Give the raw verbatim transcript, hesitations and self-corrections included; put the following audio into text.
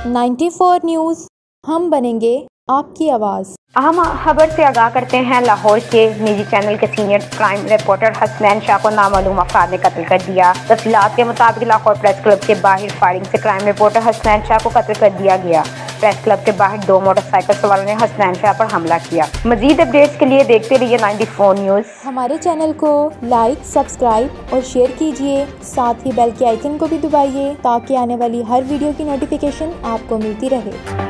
Ninety four news, हम बनेंगे आपकी आवाज़। अहम खबर से आगाह करते हैं। लाहौर के निजी चैनल के senior crime reporter Hasnain Shah को नामालूम अफराद ने कत्ल कर दिया। तफसीलात के मुताबिक लाहौर प्रेस क्लब के बाहर फायरिंग से क्राइम रिपोर्टर हसनैन शाह को कत्ल कर दिया गया। प्रेस क्लब के बाहर दो मोटरसाइकिल सवारों ने हसनैन शाह पर हमला किया। मजीद अपडेट्स के लिए देखते रहिए नाइन्टी फोर न्यूज़। हमारे चैनल को लाइक, सब्सक्राइब और शेयर कीजिए। साथ ही बेल के आइकन को भी दबाइए ताकि आने वाली हर वीडियो की नोटिफिकेशन आपको मिलती रहे।